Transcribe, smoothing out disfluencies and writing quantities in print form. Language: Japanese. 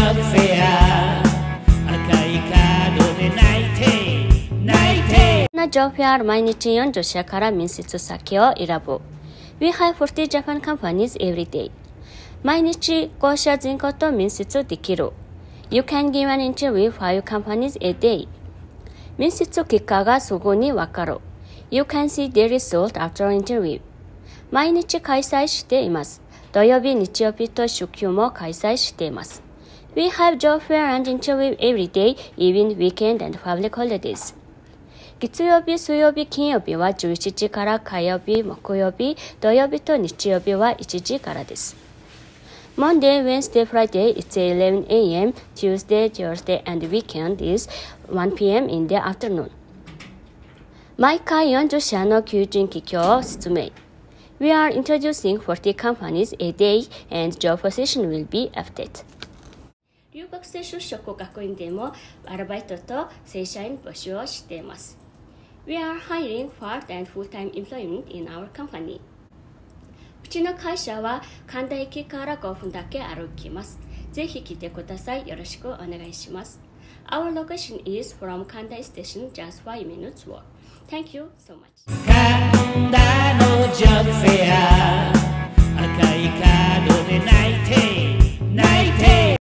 ョブフェア赤いカードで泣いてなジョブフェア毎日40社から面接先を選ぶ。We hire 40 Japan companies every day. 毎日5社前後と面接できる。You can give an interview 5 companies a day. 面接結果がすぐにわかる。You can see the result after interview. 毎日開催しています。土曜日、日曜日と祝休も開催しています。We have job fair and interview every day, even weekend and public holidays. 月曜日、水曜日、金曜日は11時から火曜日、木曜日、土曜日と日曜日は1時からです。Monday, Wednesday, Friday, it's 11 a.m. Tuesday, Thursday, and weekend is 1 p.m. in the afternoon. 毎回40社の求人企業を説明。We are introducing 40 companies a day and job position will be updated. 留学生就職学院でもアルバイトと正社員募集をしています。We are hiring part and full-time employment in our company. うちの会社は神田駅から5分だけ歩きます。ぜひ来てください。よろしくお願いします。Our location is from Kanda station, just 5 minutes walk. Thank you so much. 神田のジョブフェア赤いカードで泣いて